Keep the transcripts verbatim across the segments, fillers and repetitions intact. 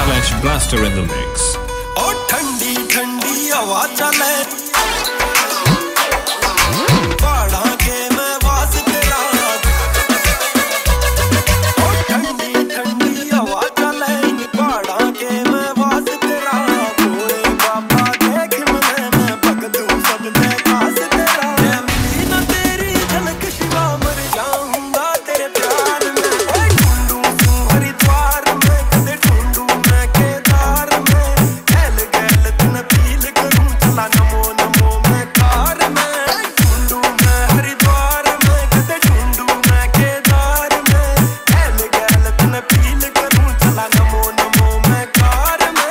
Salesh Blaster in the mix. ओ ठंडी ठंडी हवा चले पहाड़ा के मैं वास तेरा ओ ठंडी ठंडी हवा चले पहाड़ा के मैं वास तेरा भोले बाबा देख मैं मैं भगतू सबने खास तेरा मैं मिली ना तेरी झलक शिवा मर जाऊंगा तेरे प्यार में ओ ढूंढूं तू हरिद्वार में कदे ढूंढूं मैं केदार में गैल गैल तन फील करूं चला नमो नमो मैं कार में ढूंढूं मैं हरिद्वार में कदे ढूंढूं मैं केदार में गैल गैल तन फील करूं चला नमो नमो मैं कार में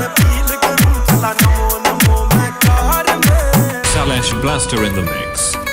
Salesh Blaster in the mix.